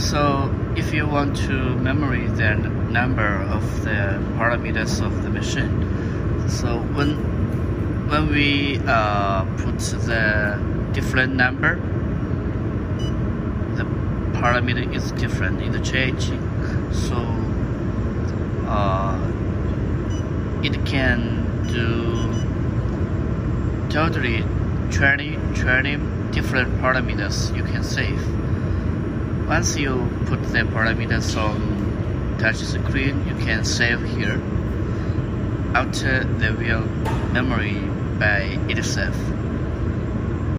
So if you want to memory the number of the parameters of the machine, so when we put the different number, the parameter is different in the changing. So it can do totally 20 different parameters you can save. Once you put the parameters on touch screen, you can save here. After they will memory by itself.